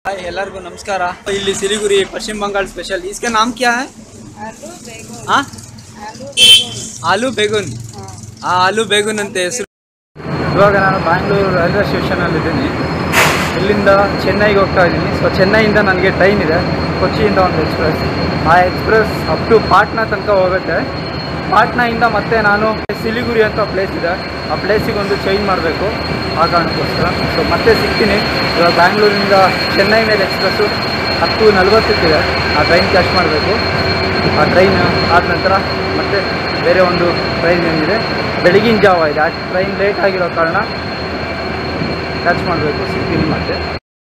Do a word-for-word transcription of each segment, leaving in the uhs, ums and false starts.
हाय ಎಲ್ಲರಿಗೂ ನಮಸ್ಕಾರ ಇಲ್ಲಿ ಸಿಲಿಗುರಿ ಪಶ್ಚಿಮ ಬಂಗಾಳ ಸ್ಪೆಷಲ್ इसका नाम क्या है आलू बेगुन हाँ आलू बेगुन आलू बेगुन हाँ आलू बेगुन ಅಂತ ಹೆಸರು ಇವಾಗ ನಾನು ಬ್ಯಾಂಗ್ಳೂರು ರೈಲ್ವೆ ಸ್ಟೇಷನಲ್ಲಿ ಇದ್ದೀನಿ ಇಲ್ಲಿಂದ ಚೆನ್ನೈಗೆ ಹೋಗ್ತಾ ಇದ್ದೀನಿ ಸೊ ಚೆನ್ನೈಯಿಂದ ನನಗೆ ಟ್ರೈನ್ ಇದೆ ಕೊಚ್ಚಿಯಿಂದ ಒಂದು ಎಕ್ಸ್ಪ್ರೆಸ್ ಆ ಎಕ್ಸ್ಪ್ರೆಸ್ ಅಪ್ ಟು ಪಾಟ್ನಾ ತನಕ ಹೋಗುತ್ತೆ ಪಾಟ್ನಾಯಿಂದ ಮತ್ತೆ ನಾನು ಸಿಲಿಗುರಿ ಅಂತ ಪ್ಲೇಸ್ ಇದೆ ಆ ಪ್ಲೇಸಿಗೆ ಒಂದು ಚೇಂಜ್ ಮಾಡಬೇಕು ಆ ಕಾರಣಕ್ಕೋಸ್ಕರ ಸೊ ಮತ್ತೆ ಸಿಗ್ತೀನಿ ಇವಾಗ ಬ್ಯಾಂಗ್ಳೂರಿಂದ ಚೆನ್ನೈ ಮೇಲೆ ಎಕ್ಸ್ಪ್ರೆಸ್ಸು ಹತ್ತು ನಲ್ವತ್ತಕ್ಕಿದೆ ಆ ಟ್ರೈನ್ ಕ್ಯಾಚ್ ಮಾಡಬೇಕು ಆ ಟ್ರೈನ್ ಆದ ನಂತರ ಮತ್ತೆ ಬೇರೆ ಒಂದು ಟ್ರೈನ್ ಏನಿದೆ ಬೆಳಗಿನ ಜಾವ ಇದೆ ಆ ಟ್ರೈನ್ ಲೇಟ್ ಆಗಿರೋ ಕಾರಣ ಕ್ಯಾಚ್ ಮಾಡಬೇಕು ಸಿಗ್ತೀನಿ ಮತ್ತೆ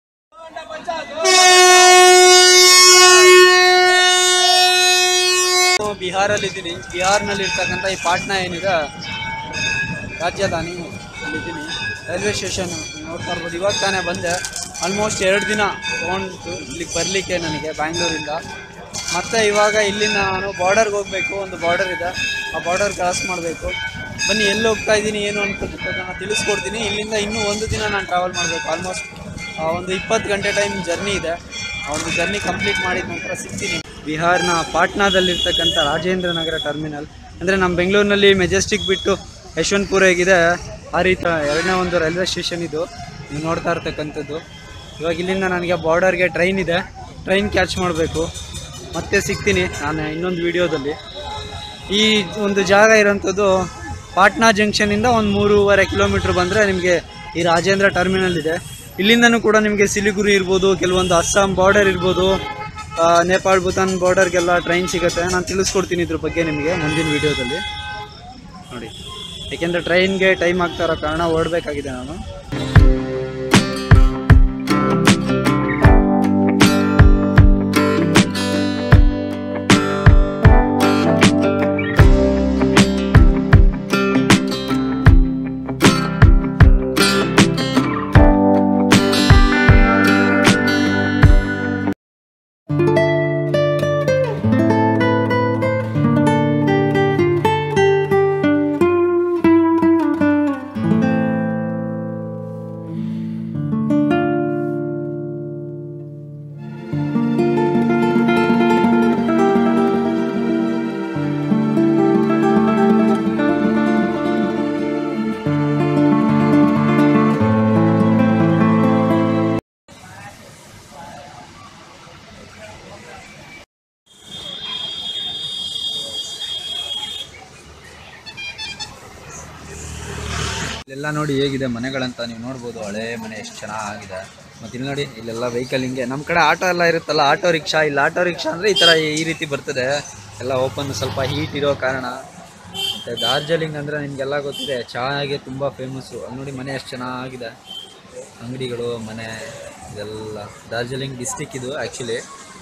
ಬಿಹಾರಲ್ಲಿದ್ದೀನಿ ಬಿಹಾರ್ನಲ್ಲಿ ಇರ್ತಕ್ಕಂಥ ಈ ಪಾಟ್ನಾ ಏನಿದೆ ರಾಜಧಾನಿ ಅಲ್ಲಿದ್ದೀನಿ ರೈಲ್ವೆ ಸ್ಟೇಷನ್ ನೋಡ್ತಾ ಇರ್ಬೋದು ಇವಾಗ ತಾನೇ ಬಂದೆ ಆಲ್ಮೋಸ್ಟ್ ಎರಡು ದಿನ ತೊಗೊಂಡು ಇಲ್ಲಿಗೆ ಬರಲಿಕ್ಕೆ ನನಗೆ ಬ್ಯಾಂಗ್ಳೂರಿಂದ ಮತ್ತು ಇವಾಗ ಇಲ್ಲಿಂದ ನಾನು ಬಾರ್ಡರ್ಗೆ ಹೋಗಬೇಕು ಒಂದು ಬಾರ್ಡರ್ ಇದೆ ಆ ಬಾರ್ಡರ್ ಕ್ರಾಸ್ ಮಾಡಬೇಕು ಬನ್ನಿ ಎಲ್ಲಿ ಹೋಗ್ತಾ ಇದ್ದೀನಿ ಏನು ಅನ್ಕೊಳ್ತಿತ್ತು ನಾನು ತಿಳಿಸ್ಕೊಡ್ತೀನಿ ಇಲ್ಲಿಂದ ಇನ್ನೂ ಒಂದು ದಿನ ನಾನು ಟ್ರಾವೆಲ್ ಮಾಡಬೇಕು ಆಲ್ಮೋಸ್ಟ್ ಒಂದು ಇಪ್ಪತ್ತು ಗಂಟೆ ಟೈಮ್ ಜರ್ನಿ ಇದೆ ಆ ಒಂದು ಜರ್ನಿ ಕಂಪ್ಲೀಟ್ ಮಾಡಿದ ನಂತರ ಸಿಗ್ತೀನಿ ಬಿಹಾರ್ನ ಪಾಟ್ನಾದಲ್ಲಿರ್ತಕ್ಕಂಥ ರಾಜೇಂದ್ರ ನಗರ ಟರ್ಮಿನಲ್ ಅಂದರೆ ನಮ್ಮ ಬೆಂಗಳೂರಿನಲ್ಲಿ ಮೆಜೆಸ್ಟಿಕ್ ಬಿಟ್ಟು ಯಶವಂತಪುರ ಹೇಗಿದೆ ಆ ರೀತಿ ಎರಡನೇ ಒಂದು ರೈಲ್ವೆ ಸ್ಟೇಷನ್ ಇದು ನೀವು ನೋಡ್ತಾ ಇರ್ತಕ್ಕಂಥದ್ದು ಇವಾಗ ಇಲ್ಲಿಂದ ನನಗೆ ಬಾರ್ಡರ್ಗೆ ಟ್ರೈನ್ ಇದೆ ಟ್ರೈನ್ ಕ್ಯಾಚ್ ಮಾಡಬೇಕು ಮತ್ತೆ ಸಿಗ್ತೀನಿ ನಾನು ಇನ್ನೊಂದು ವಿಡಿಯೋದಲ್ಲಿ ಈ ಒಂದು ಜಾಗ ಇರೋಂಥದ್ದು ಪಾಟ್ನಾ ಜಂಕ್ಷನಿಂದ ಒಂದು ಮೂರುವರೆ ಕಿಲೋಮೀಟ್ರ್ ಬಂದರೆ ನಿಮಗೆ ಈ ರಾಜೇಂದ್ರ ಟರ್ಮಿನಲ್ ಇದೆ ಇಲ್ಲಿಂದನೂ ಕೂಡ ನಿಮಗೆ ಸಿಲಿಗುರಿ ಇರ್ಬೋದು ಕೆಲವೊಂದು ಅಸ್ಸಾಂ ಬಾರ್ಡರ್ ಇರ್ಬೋದು ನೇಪಾಳ ಭೂತಾನ್ ಬಾರ್ಡರ್ಗೆಲ್ಲ ಟ್ರೈನ್ ಸಿಗುತ್ತೆ ನಾನು ತಿಳಿಸ್ಕೊಡ್ತೀನಿ ಇದ್ರ ಬಗ್ಗೆ ನಿಮಗೆ ಮುಂದಿನ ವೀಡಿಯೋದಲ್ಲಿ ನೋಡಿ ಏಕೆಂದರೆ ಟ್ರೈನ್ಗೆ ಟೈಮ್ ಆಗ್ತಾ ಇರೋ ಕಾರಣ ಓಡಬೇಕಾಗಿದೆ ನಾನು ಇಲ್ಲೆಲ್ಲ ನೋಡಿ ಹೇಗಿದೆ ಮನೆಗಳಂತ ನೀವು ನೋಡ್ಬೋದು ಹಳೆ ಮನೆ ಎಷ್ಟು ಚೆನ್ನಾಗಿದೆ ಮತ್ತು ಇಲ್ಲಿ ನೋಡಿ ಇಲ್ಲೆಲ್ಲ ವೆಹಿಕಲ್ ಹಿಂಗೆ ನಮ್ಮ ಕಡೆ ಆಟೋ ಎಲ್ಲ ಇರುತ್ತಲ್ಲ ಆಟೋ ರಿಕ್ಷಾ ಇಲ್ಲ ಆಟೋ ರಿಕ್ಷಾ ಅಂದರೆ ಈ ಥರ ಈ ರೀತಿ ಬರ್ತದೆ ಎಲ್ಲ ಓಪನ್ ಸ್ವಲ್ಪ ಹೀಟ್ ಇರೋ ಕಾರಣ ಮತ್ತು ಡಾರ್ಜಿಲಿಂಗ್ ಅಂದರೆ ನಿಮಗೆಲ್ಲ ಗೊತ್ತಿದೆ ಚಾಗೆ ತುಂಬ ಫೇಮಸ್ಸು ಅಲ್ಲಿ ನೋಡಿ ಮನೆ ಎಷ್ಟು ಚೆನ್ನಾಗಿದೆ ಅಂಗಡಿಗಳು ಮನೆ ಇದೆಲ್ಲ ಡಾರ್ಜಿಲಿಂಗ್ ಡಿಸ್ಟಿಕ್ ಇದು ಆ್ಯಕ್ಚುಲಿ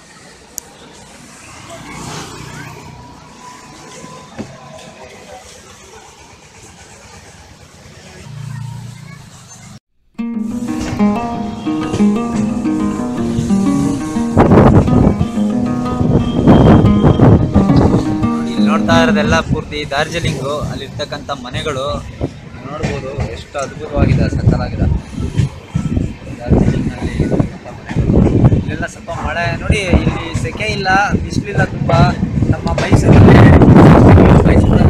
ನೋಡ್ತಾ ಇರೋದೆಲ್ಲ ಪೂರ್ತಿ ಡಾರ್ಜಿಲಿಂಗು ಅಲ್ಲಿರ್ತಕ್ಕಂಥ ಮನೆಗಳು ನೋಡ್ಬೋದು ಎಷ್ಟು ಅದ್ಭುತವಾಗಿದೆ ಸಕ್ಕತ್ತಾಗಿದೆ ಡಾರ್ಜಿಲಿಂಗ್ನಲ್ಲಿ ಇರ್ತಕ್ಕಂಥ ಮನೆಗಳು ಇಲ್ಲೆಲ್ಲ ಸ್ವಲ್ಪ ಮಳೆ ನೋಡಿ ಇಲ್ಲಿ ಸೆಕೆ ಇಲ್ಲ ಬಿಸಿಲಿಲ್ಲ ತುಂಬ ನಮ್ಮ ಮೈಸೂರಲ್ಲಿ ಮೈಸೂರಲ್ಲಿ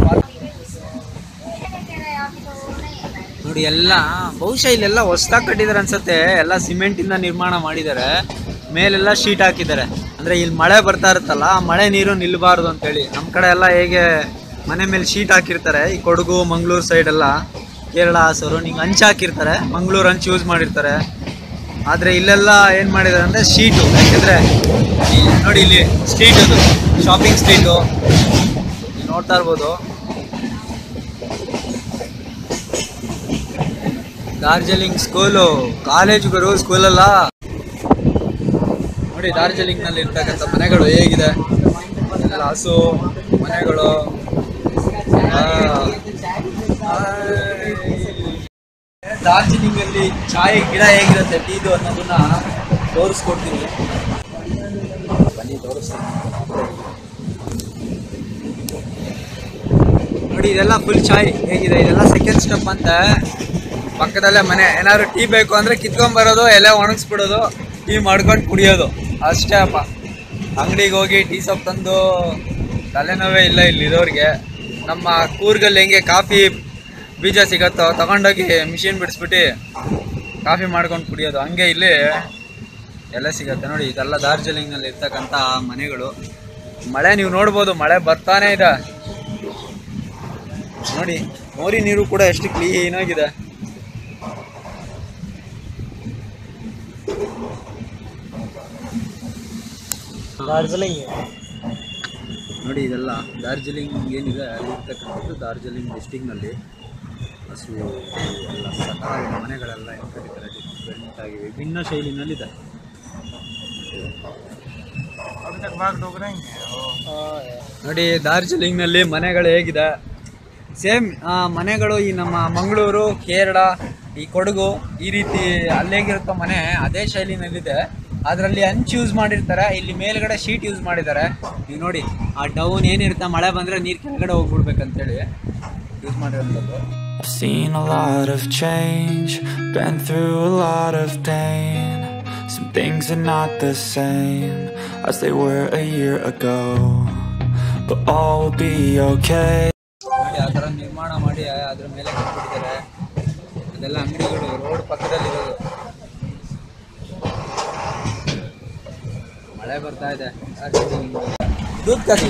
ನೋಡಿ ಎಲ್ಲ ಬಹುಶಃ ಇಲ್ಲೆಲ್ಲ ಹೊಸ್ದಾಗಿ ಕಟ್ಟಿದ್ದಾರೆ ಅನ್ಸುತ್ತೆ ಎಲ್ಲ ಸಿಮೆಂಟಿಂದ ನಿರ್ಮಾಣ ಮಾಡಿದ್ದಾರೆ ಮೇಲೆಲ್ಲ ಶೀಟ್ ಹಾಕಿದ್ದಾರೆ ಅಂದರೆ ಇಲ್ಲಿ ಮಳೆ ಬರ್ತಾ ಇರುತ್ತಲ್ಲ ಆ ಮಳೆ ನೀರು ನಿಲ್ಲಬಾರ್ದು ಅಂತೇಳಿ ನಮ್ಮ ಕಡೆ ಎಲ್ಲ ಹೇಗೆ ಮನೆ ಮೇಲೆ ಶೀಟ್ ಹಾಕಿರ್ತಾರೆ ಈ ಕೊಡಗು ಮಂಗಳೂರು ಸೈಡೆಲ್ಲ ಕೇರಳ ಸರೌಂಡಿಂಗ್ ಹಂಚು ಹಾಕಿರ್ತಾರೆ ಮಂಗಳೂರು ಹಂಚು ಯೂಸ್ ಮಾಡಿರ್ತಾರೆ ಆದರೆ ಇಲ್ಲೆಲ್ಲ ಏನು ಮಾಡಿದ್ದಾರೆ ಅಂದರೆ ಶೀಟು ಯಾಕೆಂದರೆ ನೋಡಿ ಇಲ್ಲಿ ಸ್ಟ್ರೀಟ್ ಅದು ಶಾಪಿಂಗ್ ಸ್ಟ್ರೀಟು ನೋಡ್ತಾ ಇರ್ಬೋದು ಡಾರ್ಜಿಲಿಂಗ್ ಸ್ಕೂಲು ಕಾಲೇಜುಗಳು ಸ್ಕೂಲೆಲ್ಲ ನೋಡಿ ಡಾರ್ಜಿಲಿಂಗ್ನಲ್ಲಿ ಇರ್ತಕ್ಕಂಥ ಮನೆಗಳು ಹೇಗಿದೆ ಎಲ್ಲ ಹಸು ಮನೆಗಳು ಡಾರ್ಜಿಲಿಂಗಲ್ಲಿ ಚಾಯ್ ಗಿಡ ಹೇಗಿರುತ್ತೆ ಟೀದು ಅನ್ನೋದನ್ನ ತೋರಿಸ್ಕೊಡ್ತೀನಿ ಬನ್ನಿ ತೋರಿಸ್ತೀನಿ ನೋಡಿ ಇದೆಲ್ಲ ಫುಲ್ ಚಾಯ್ ಹೇಗಿದೆ ಇದೆಲ್ಲ ಸೆಕೆಂಡ್ ಸ್ಟೆಪ್ ಅಂತ ಪಕ್ಕದಲ್ಲೇ ಮನೆ ಏನಾದ್ರು ಟೀ ಬೇಕು ಅಂದರೆ ಕಿತ್ಕೊಂಬರೋದು ಎಲೆ ಒಣಗಿಸ್ಬಿಡೋದು ಟೀ ಮಾಡ್ಕೊಂಡು ಕುಡಿಯೋದು ಅಷ್ಟೇ ಅಪ್ಪ. ಅಂಗಡಿಗೆ ಹೋಗಿ ಟೀ ಸೊಪ್ಪು ತಂದು ತಲೆನೋವೇ ಇಲ್ಲ ಇಲ್ಲಿರೋರಿಗೆ. ನಮ್ಮ ಕೂರ್ಗಲ್ಲಿ ಹೆಂಗೆ ಕಾಫಿ ಬೀಜ ಸಿಗತ್ತೋ ತಗೊಂಡೋಗಿ ಮಿಷಿನ್ ಬಿಡಿಸ್ಬಿಟ್ಟು ಕಾಫಿ ಮಾಡ್ಕೊಂಡು ಕುಡಿಯೋದು, ಹಂಗೆ ಇಲ್ಲಿ ಎಲ್ಲ ಸಿಗತ್ತೆ ನೋಡಿ. ಇದೆಲ್ಲ ಡಾರ್ಜಿಲಿಂಗ್ನಲ್ಲಿ ಇರ್ತಕ್ಕಂಥ ಮನೆಗಳು. ಮಳೆ ನೀವು ನೋಡ್ಬೋದು, ಮಳೆ ಬರ್ತಾನೆ ಇದೆ ನೋಡಿ. ಮೋರಿ ನೀರು ಕೂಡ ಎಷ್ಟು ಕ್ಲೀನಾಗಿದೆ. ಡಾರ್ಜಿಲಿಂಗ್ ನೋಡಿ, ಇದೆಲ್ಲ ಡಾರ್ಜಿಲಿಂಗ್ ಏನಿದೆ ಅಲ್ಲಿರ್ತಕ್ಕಂಥದ್ದು ಡಾರ್ಜಿಲಿಂಗ್ ಡಿಸ್ಟಿಕ್ನಲ್ಲಿ. ಹಸು ಎಲ್ಲ ಸಕಾಲ ಮನೆಗಳೆಲ್ಲ ಏನು ಕರೀತಾರೆ ಡಿಫ್ರೆಂಟ್ ಆಗಿ ವಿಭಿನ್ನ ಶೈಲಿನಲ್ಲಿದೆ. ನೋಡಿ ಡಾರ್ಜಿಲಿಂಗ್ನಲ್ಲಿ ಮನೆಗಳು ಹೇಗಿದೆ, ಸೇಮ್ ಮನೆಗಳು ಈ ನಮ್ಮ ಮಂಗಳೂರು, ಕೇರಳ, ಈ ಕೊಡಗು ಈ ರೀತಿ ಅಲ್ಲೇಗಿರುತ್ತೋ ಮನೆ ಅದೇ ಶೈಲಿನಲ್ಲಿದೆ. ಅದರಲ್ಲಿ ಹಂಚು ಯೂಸ್ ಮಾಡಿರ್ತಾರೆ, ಇಲ್ಲಿ ಮೇಲ್ಗಡೆ ಶೀಟ್ ಯೂಸ್ ಮಾಡಿದ್ದಾರೆ. ನೀವು ನೋಡಿ ಆ ಡೌನ್ ಏನಿರುತ್ತೆ, ಮಳೆ ಬಂದರೆ ನೀರು ಕೆಳಗಡೆ ಹೋಗ್ಬಿಡ್ಬೇಕಂತೇಳಿ ಯೂಸ್ ಮಾಡಿರೋಂಥದ್ದು. I've seen a lot of change, been through a lot of pain. Some things are not the same as they were a year ago, but all will be okay. ನೋಡಿ ಆ ಥರ ನಿರ್ಮಾಣ ಮಾಡಿ ಅದ್ರ ಮೇಲೆ ಕಟ್ಬಿಟ್ಟಿದ್ದಾರೆ. ಅದೆಲ್ಲ ಅಂಗಡಿಗಳು ರೋಡ್ ಪಕ್ಕದಲ್ಲಿರೋದು. ಮಳೆ ಬರ್ತಾ ಇದೆ. दूध कैसी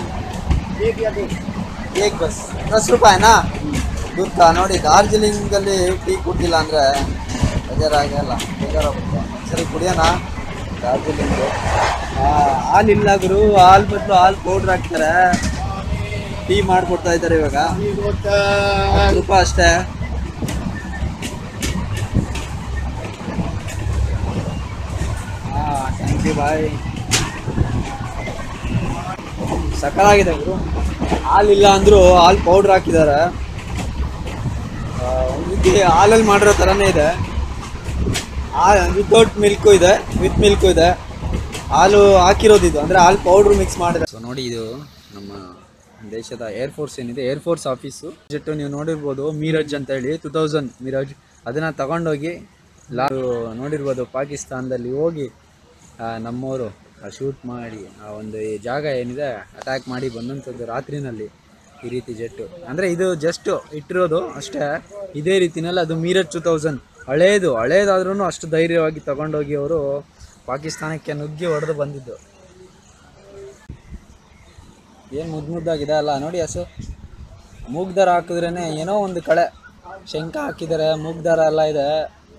एक बस दस रुपये ना दूध का. ನೋಡಿ ಡಾರ್ಜಿಲಿಂಗಲ್ಲಿ ಟೀ ಕುಡ್ದಿಲ್ಲ ಅಂದರೆ ಬೇಜಾರಾಗಲ್ಲ, ಬೇಜಾರಾಗುತ್ತೆ. ಸರಿ ಕುಡಿಯೋಣ ಡಾರ್ಜಿಲಿಂಗು. ಹಾಲಿಲ್ಲ ಗುರು, ಹಾಲು ಬದಲು ಹಾಲು ಪೌಡ್ರ್ ಹಾಕ್ತಾರೆ, ಟೀ ಮಾಡಿಕೊಡ್ತಾ ಇದ್ದಾರೆ ಇವಾಗ. ಹತ್ತು ರೂಪಾಯಿ ಅಷ್ಟೇ. ಹಾಂ ಥ್ಯಾಂಕ್ ಯು ಬಾಯ್. ಸಕ್ಕತ್ತಾಗಿದೆ ಗುರು. ಹಾಲಿಲ್ಲ ಅಂದರೂ ಹಾಲು ಪೌಡ್ರ್ ಹಾಕಿದ್ದಾರೆ. ಒಂದು ರೀತಿ ಹಾಲಲ್ಲಿ ಮಾಡಿರೋ ಥರನೇ ಇದೆ. ಹಾಲು ವಿತೌಟ್ ಮಿಲ್ಕು ಇದೆ, ವಿತ್ ಮಿಲ್ಕು ಇದೆ. ಹಾಲು ಹಾಕಿರೋದು ಇದು, ಅಂದರೆ ಹಾಲು ಪೌಡ್ರು ಮಿಕ್ಸ್ ಮಾಡಿದೆ. ಸೊ ನೋಡಿ, ಇದು ನಮ್ಮ ದೇಶದ ಏರ್ಫೋರ್ಸ್ ಏನಿದೆ, ಏರ್ಫೋರ್ಸ್ ಆಫೀಸು ಜೆಟ್ಟು ನೀವು ನೋಡಿರ್ಬೋದು, ಮೀರಜ್ ಅಂತ ಹೇಳಿ ಟು ತೌಸಂಡ್ ಮೀರಜ್. ಅದನ್ನು ತಗೊಂಡೋಗಿ ಲಾ ನೋಡಿರ್ಬೋದು ಪಾಕಿಸ್ತಾನದಲ್ಲಿ ಹೋಗಿ ನಮ್ಮವರು ಶೂಟ್ ಮಾಡಿ ಆ ಒಂದು ಈ ಜಾಗ ಏನಿದೆ ಅಟ್ಯಾಕ್ ಮಾಡಿ ಬಂದಂಥದ್ದು ರಾತ್ರಿನಲ್ಲಿ. ಈ ರೀತಿ ಜೆಟ್ಟು ಅಂದರೆ ಇದು ಜಸ್ಟ್ ಇಟ್ಟಿರೋದು ಅಷ್ಟೇ. ಇದೇ ರೀತಿನಲ್ಲಿ ಅದು ಮೀರಜ್ ಟು ತೌಸಂಡ್ ಹಳೇದು ಹಳೇದಾದ್ರೂ ಅಷ್ಟು ಧೈರ್ಯವಾಗಿ ತಗೊಂಡೋಗಿ ಅವರು ಪಾಕಿಸ್ತಾನಕ್ಕೆ ನುಗ್ಗಿ ಹೊಡೆದು ಬಂದಿದ್ದು. ಏನು ಮುದ್ದು ಮುದ್ದಾಗಿದೆ ಅಲ್ಲ ನೋಡಿ. ಹಸು ಮೂಗ್ದಾರ ಹಾಕಿದ್ರೇ ಏನೋ ಒಂದು ಕಳೆ, ಶಂಕ ಹಾಕಿದ್ದಾರೆ, ಮೂಗ್ದಾರ ಎಲ್ಲ ಇದೆ.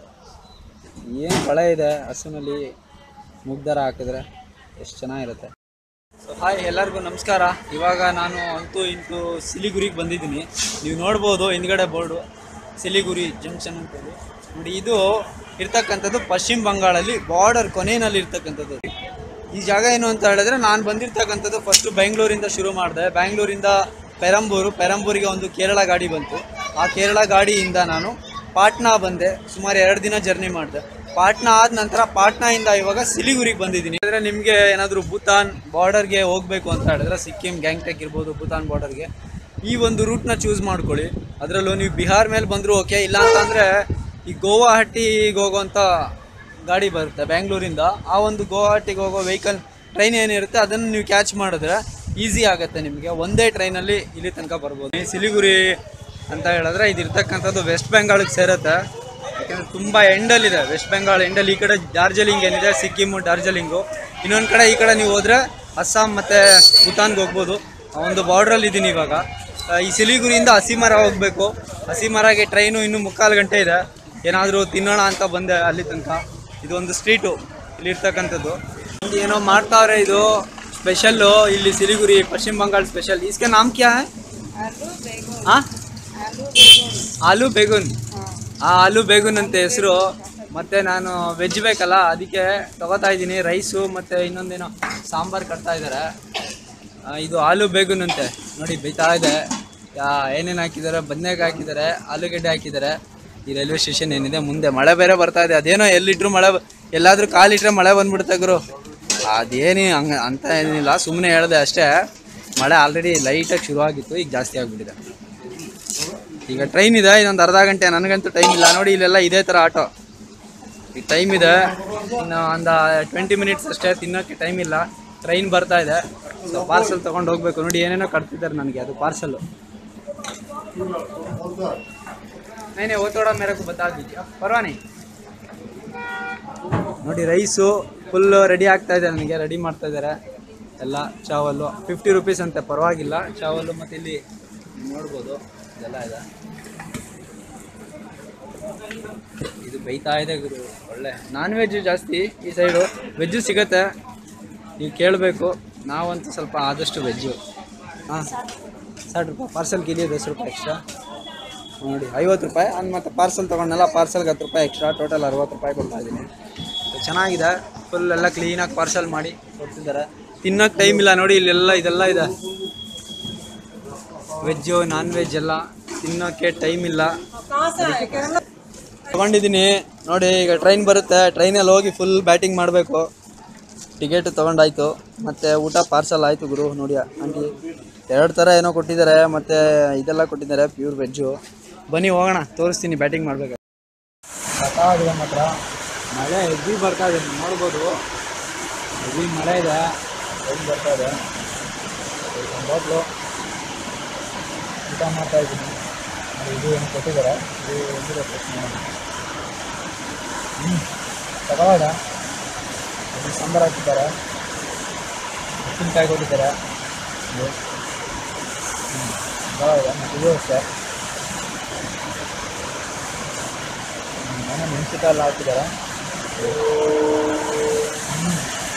ಏನು ಕಳೆ ಇದೆ ಹಸುನಲ್ಲಿ, ಮೂಗ್ದಾರ ಹಾಕಿದ್ರೆ ಎಷ್ಟು ಚೆನ್ನಾಗಿರುತ್ತೆ. ಸೊ ಹಾಯ್ ಎಲ್ಲರಿಗೂ ನಮಸ್ಕಾರ. ಇವಾಗ ನಾನು ಅಂತೂ ಇಂತೂ ಸಿಲಿಗುರಿಗೆ ಬಂದಿದ್ದೀನಿ. ನೀವು ನೋಡ್ಬೋದು ಹಿಂದ್ಗಡೆ ಬೋರ್ಡು ಸಿಲಿಗುರಿ ಜಂಕ್ಷನ್ ಅಂತೇಳಿ. ನೋಡಿ ಇದು ಇರ್ತಕ್ಕಂಥದ್ದು ಪಶ್ಚಿಮ ಬಂಗಾಳಲ್ಲಿ ಬಾರ್ಡರ್ ಕೊನೆಯಲ್ಲಿ ಇರ್ತಕ್ಕಂಥದ್ದು. ಈ ಜಾಗ ಏನು ಅಂತ ಹೇಳಿದ್ರೆ, ನಾನು ಬಂದಿರ್ತಕ್ಕಂಥದ್ದು ಫಸ್ಟು ಬೆಂಗಳೂರಿಂದ ಶುರು ಮಾಡಿದೆ. ಬೆಂಗಳೂರಿಂದ ಪೆರಂಬೂರು, ಪೆರಂಬೂರಿಗೆ ಒಂದು ಕೇರಳ ಗಾಡಿ ಬಂತು. ಆ ಕೇರಳ ಗಾಡಿಯಿಂದ ನಾನು ಪಾಟ್ನಾ ಬಂದೆ. ಸುಮಾರು ಎರಡು ದಿನ ಜರ್ನಿ ಮಾಡಿದೆ. ಪಾಟ್ನಾ ಆದ ನಂತರ ಪಾಟ್ನಾಯಿಂದ ಇವಾಗ ಸಿಲಿಗುರಿಗೆ ಬಂದಿದ್ದೀನಿ. ಅಂದರೆ ನಿಮಗೆ ಏನಾದರೂ ಭೂತಾನ್ ಬಾರ್ಡರ್ಗೆ ಹೋಗಬೇಕು ಅಂತ ಹೇಳಿದ್ರೆ, ಸಿಕ್ಕಿಂ ಗ್ಯಾಂಗ್ಟೆಕ್ ಇರ್ಬೋದು, ಭೂತಾನ್ ಬಾರ್ಡರ್ಗೆ ಈ ಒಂದು ರೂಟ್ನ ಚೂಸ್ ಮಾಡ್ಕೊಳ್ಳಿ. ಅದರಲ್ಲೂ ನೀವು ಬಿಹಾರ್ ಮೇಲೆ ಬಂದರೂ ಓಕೆ, ಇಲ್ಲ ಅಂತಂದರೆ ಈ ಗೋವಾಹಟ್ಟಿಗೆ ಹೋಗೋವಂಥ ಗಾಡಿ ಬರುತ್ತೆ ಬೆಂಗಳೂರಿಂದ. ಆ ಒಂದು ಗೋವಾಹಟ್ಟಿಗೆ ಹೋಗೋ ವೆಹಿಕಲ್ ಟ್ರೈನ್ ಏನಿರುತ್ತೆ ಅದನ್ನು ನೀವು ಕ್ಯಾಚ್ ಮಾಡಿದ್ರೆ ಈಸಿ ಆಗುತ್ತೆ ನಿಮಗೆ. ಒಂದೇ ಟ್ರೈನಲ್ಲಿ ಇಲ್ಲಿ ತನಕ ಬರ್ಬೋದು. ಈ ಸಿಲಿಗುರಿ ಅಂತ ಹೇಳಿದ್ರೆ ಇದು ಇರ್ತಕ್ಕಂಥದ್ದು ವೆಸ್ಟ್ ಬೆಂಗಾಳಿಗೆ ಸೇರುತ್ತೆ. ಯಾಕೆಂದರೆ ತುಂಬ ಎಂಡಲ್ಲಿದೆ, ವೆಸ್ಟ್ ಬೆಂಗಾಲ್ ಎಂಡಲ್ಲಿ. ಈ ಕಡೆ ಡಾರ್ಜಿಲಿಂಗ್ ಏನಿದೆ, ಸಿಕ್ಕಿಮು ಡಾರ್ಜಿಲಿಂಗು. ಇನ್ನೊಂದು ಕಡೆ ಈ ಕಡೆ ನೀವು ಹೋದರೆ ಅಸ್ಸಾಂ ಮತ್ತು ಭೂತಾನ್ಗೆ ಹೋಗ್ಬೋದು. ಒಂದು ಬಾರ್ಡ್ರಲ್ಲಿ ಇದ್ದೀನಿ ಇವಾಗ. ಈ ಸಿಲಿಗುರಿಯಿಂದ ಹಸಿಮರ ಹೋಗಬೇಕು. ಹಸಿಮರಗೆ ಟ್ರೈನು ಇನ್ನೂ ಮುಕ್ಕಾಲು ಗಂಟೆ ಇದೆ. ಏನಾದರೂ ತಿನ್ನೋಣ ಅಂತ ಬಂದೆ ಅಲ್ಲಿ ತನಕ. ಇದು ಒಂದು ಸ್ಟ್ರೀಟು ಇಲ್ಲಿರ್ತಕ್ಕಂಥದ್ದು. ಒಂದು ಏನೋ ಮಾಡ್ತಾವ್ರೆ, ಇದು ಸ್ಪೆಷಲ್ಲು ಇಲ್ಲಿ ಸಿಲಿಗುರಿ ಪಶ್ಚಿಮ ಬಂಗಾಳ ಸ್ಪೆಷಲ್. इसका नाम क्या है? ಹಾಂ, ಆಲೂ ಬೇಗುನ್. ಆ ಆಲೂ ಬೇಗುನ್ ಅಂತ ಹೆಸರು. ಮತ್ತು ನಾನು ವೆಜ್ ಬೇಕಲ್ಲ, ಅದಕ್ಕೆ ತೊಗೋತಾ ಇದ್ದೀನಿ ರೈಸು ಮತ್ತು ಇನ್ನೊಂದೇನೋ ಸಾಂಬಾರು ಕಟ್ತಾ ಇದ್ದಾರೆ. ಇದು ಆಲೂ ಬೇಗುನ್ ಅಂತೆ ನೋಡಿ, ಬೇಯ್ತಾ ಇದೆ. ಏನೇನು ಹಾಕಿದ್ದಾರೆ, ಬದನೆಕಾಯಿ ಹಾಕಿದ್ದಾರೆ, ಆಲೂಗಡ್ಡೆ ಹಾಕಿದ್ದಾರೆ. ಈ ರೈಲ್ವೆ ಸ್ಟೇಷನ್ ಏನಿದೆ ಮುಂದೆ ಮಳೆ ಬೇರೆ ಬರ್ತಾ ಇದೆ. ಅದೇನೋ ಎಲ್ಲಿಟ್ರು ಮಳೆ, ಎಲ್ಲಾದರೂ ಕಾಲಿಟ್ರೆ ಮಳೆ ಬಂದ್ಬಿಡುತ್ತೆ ಗುರು. ಅದೇನು ಹಂಗೆ ಅಂತ ಏನಿಲ್ಲ, ಸುಮ್ಮನೆ ಹೇಳಿದೆ ಅಷ್ಟೇ. ಮಳೆ ಆಲ್ರೆಡಿ ಲೈಟಾಗಿ ಶುರುವಾಗಿತ್ತು, ಈಗ ಜಾಸ್ತಿ ಆಗಿಬಿಟ್ಟಿದೆ. ಈಗ ಟ್ರೈನ್ ಇದೆ, ಇದೊಂದು ಅರ್ಧ ಗಂಟೆ. ನನಗಂತೂ ಟೈಮ್ ಇಲ್ಲ ನೋಡಿ. ಇಲ್ಲೆಲ್ಲ ಇದೇ ಥರ ಆಟೋ ಈಗ ಟೈಮ್ ಇದೆ, ಇನ್ನು ಒಂದು ಟ್ವೆಂಟಿ ಮಿನಿಟ್ಸ್ ಅಷ್ಟೇ, ತಿನ್ನೋಕ್ಕೆ ಟೈಮ್ ಇಲ್ಲ. ಟ್ರೈನ್ ಬರ್ತಾ ಇದೆ, ಸೊ ಪಾರ್ಸಲ್ ತೊಗೊಂಡು ಹೋಗ್ಬೇಕು. ನೋಡಿ ಏನೇನೋ ಕಟ್ತಿದ್ದಾರೆ ನನಗೆ, ಅದು ಪಾರ್ಸಲ್ಲು. ನೈನೇ ಓತೋಡ ಮೇರಕ್ಕೂ ಬತಾ ದೀಜಿಯಾ ಪರ್ವಾನಿ. ನೋಡಿ ರೈಸು ಫುಲ್ಲು ರೆಡಿ ಆಗ್ತಾ ಇದೆ, ನನಗೆ ರೆಡಿ ಮಾಡ್ತಾ ಇದ್ದಾರೆ ಎಲ್ಲ. ಚಾವಲ್ಲು ಫಿಫ್ಟಿ ರುಪೀಸ್ ಅಂತೆ, ಪರವಾಗಿಲ್ಲ ಚಾವಲ್ಲು. ಮತ್ತು ಇಲ್ಲಿ ನೋಡ್ಬೋದು ಇದೆಲ್ಲ ಇದೆ. ಇದು ಬೈತಾ ಇದೆ ಗುರು, ಒಳ್ಳೆ ನಾನ್ ವೆಜ್ಜು ಜಾಸ್ತಿ ಈ ಸೈಡು, ವೆಜ್ಜು ಸಿಗತ್ತೆ, ನೀವು ಕೇಳಬೇಕು. ನಾವಂತೂ ಸ್ವಲ್ಪ ಆದಷ್ಟು ವೆಜ್ಜು. ಹಾಂ ಸಾಟ್ ರೂಪಾಯಿ ಪಾರ್ಸಲ್ ಕಿಲಿಯ ದಸ್ ರೂಪಾಯಿ ಎಕ್ಸ್ಟ್ರಾ. ನೋಡಿ ಐವತ್ತು ರೂಪಾಯಿ ಅಂದ್ ಮತ್ತು ಪಾರ್ಸಲ್ ತೊಗೊಂಡಲ್ಲ, ಪಾರ್ಸಲ್ಗೆ ಹತ್ತು ರೂಪಾಯಿ ಎಕ್ಸ್ಟ್ರಾ, ಟೋಟಲ್ ಅರವತ್ತು ರೂಪಾಯಿ ಕೊಡ್ತಾ ಇದ್ದೀನಿ. ಚೆನ್ನಾಗಿದೆ, ಫುಲ್ ಎಲ್ಲ ಕ್ಲೀನಾಗಿ ಪಾರ್ಸಲ್ ಮಾಡಿ ಕೊಡ್ತಿದ್ದಾರೆ. ತಿನ್ನೋಕ್ಕೆ ಟೈಮ್ ಇಲ್ಲ ನೋಡಿ, ಇಲ್ಲೆಲ್ಲ ಇದೆಲ್ಲ ಇದೆ, ವೆಜ್ಜು ನಾನ್ ವೆಜ್ ಎಲ್ಲ ತಿನ್ನೋಕ್ಕೆ ಟೈಮ್ ಇಲ್ಲ. ತೊಗೊಂಡಿದ್ದೀನಿ ನೋಡಿ. ಈಗ ಟ್ರೈನ್ ಬರುತ್ತೆ, ಟ್ರೈನಲ್ಲಿ ಹೋಗಿ ಫುಲ್ ಬ್ಯಾಟಿಂಗ್ ಮಾಡಬೇಕು. ಟಿಕೆಟ್ ತೊಗೊಂಡಾಯ್ತು, ಮತ್ತು ಊಟ ಪಾರ್ಸಲ್ ಆಯಿತು ಗುರು. ನೋಡಿ ಆಂಟಿ ಎರಡು ಥರ ಏನೋ ಕೊಟ್ಟಿದ್ದಾರೆ, ಮತ್ತು ಇದೆಲ್ಲ ಕೊಟ್ಟಿದ್ದಾರೆ ಪ್ಯೂರ್ ವೆಜ್ಜು. ಬನ್ನಿ ಹೋಗೋಣ, ತೋರಿಸ್ತೀನಿ ಬ್ಯಾಟಿಂಗ್ ಮಾಡಬೇಕು. ಗೊತ್ತಾಗಿದೆ ಮಾತ್ರ ಮಳೆ ಹೆವಿ ಬರ್ತಾ ಇದೆ, ನೋಡ್ಬೋದು ಹೆವಿ ಮಳೆ ಇದೆ, ಟ್ರೈನ್ ಬರ್ತಾ ಇದೆ. ಒಂದು ಹೋಟ್ಲು ಊಟ ಮಾಡ್ತಾ ಇದ್ದೀನಿ. ಇದು ಏನು ಕೊಟ್ಟಿದ್ದಾರೆ, ಇದು ಹೆಂಗಿದೆ ಟೇಸ್ಟ್ ಮಾಡೋಣ. ಹ್ಞೂ ತಗೊಳ್ಳೋದ. ಇದು ಸಾಂಬಾರು ಹಾಕಿದ್ದಾರೆ, ಉಪ್ಪಿನಕಾಯಿ ಕೊಟ್ಟಿದ್ದಾರೆ. ಇದು ಹ್ಞೂ ತಗೊಳ್ಳೋದ. ಮತ್ತು ಇದು ಅಷ್ಟೇ, ಏನೋ ಮೆಣಸಿನಕಾಯಿ ಎಲ್ಲ ಹಾಕಿದ್ದಾರೆ. ಹ್ಞೂ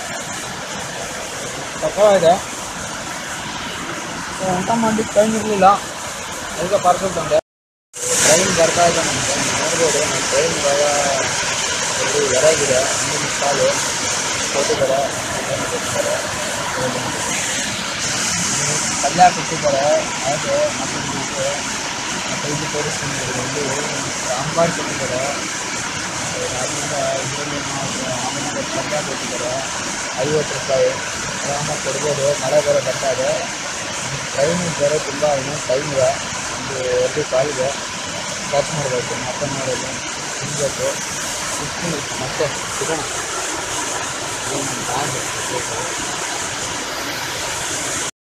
ತಗೊಳ್ಳೋದೆ. ಊಟ ಮಾಡಲಿಕ್ಕೆ ಟೈಮ್ ಇರಲಿಲ್ಲ, ಅದಕ್ಕೆ ಪಾರ್ಸಲ್ ತಂದೆ. ಟ್ರೈನ್ ಬರ್ತಾ ಇದೆ ನಮಗೆ, ನೋಡ್ಬೋದು. ನಮ್ಮ ಟ್ರೈನ್ ಇವಾಗ ಎರಡು ಹೊರಗಿದೆ, ಹನ್ನೊಂದು ಕಾಲು ಕೊಟ್ಟಿದ್ದಾರೆ. ಕೊಟ್ಟಿದ್ದಾರೆ ಪಲ್ಯ ಕೊಟ್ಟಿದ್ದಾರೆ, ಹಾಗೆ ಮಟನ್ ಮತ್ತು ಮತ್ತು ಇದು ತೋರಿಸ್ತೀನಿ. ಇಲ್ಲಿ ಸಾಂಬಾರು ಕೊಟ್ಟಿದ್ದಾರೆ, ಅದರಿಂದ ಇದರಲ್ಲಿ ಆಮೇಲೆ ಪಲ್ಯ ಕೊಟ್ಟಿದ್ದಾರೆ. ಐವತ್ತು ರೂಪಾಯಿ ಆರಾಮಾಗಿ ಕೊಡ್ಬೋದು. ಮಳೆ ಬೇರೆ ಬರ್ತಾ ಇದೆ, ಟ್ರೈನ್ ಬೇರೆ ತುಂಬ ಇನ್ನೂ ಟೈಮ್ ಇದೆ, ಒಂದು ಎರಡು ಕಾಲಿಗೆ ಕ್ಯಾಚ್ ಮಾಡಬೇಕು. ಮತ್ತೆ ಮಾಡೋದು ತಿನ್ನಬೇಕು, ಸಿಗ್ತೀನಿ ಮತ್ತೆ ಸಿಗೋಣ. ಏನು